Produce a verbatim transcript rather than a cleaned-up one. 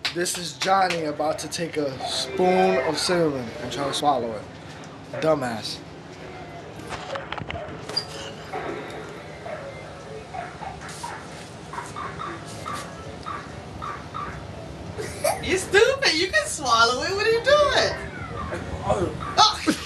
This is Johnny about to take a spoon of cinnamon and try to swallow it. Dumbass. You stupid! You can swallow it. What are you doing? Oh. Oh.